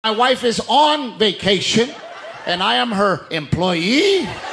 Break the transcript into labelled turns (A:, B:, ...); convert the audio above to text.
A: My wife is on vacation, and I am her employee.